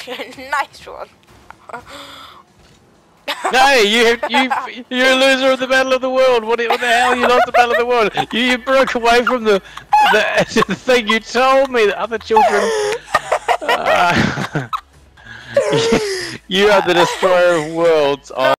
Nice one. No, you're a loser of the Battle of the World. What the hell? You lost the Battle of the World. You broke away from the thing you told me that other children. You are the destroyer of worlds.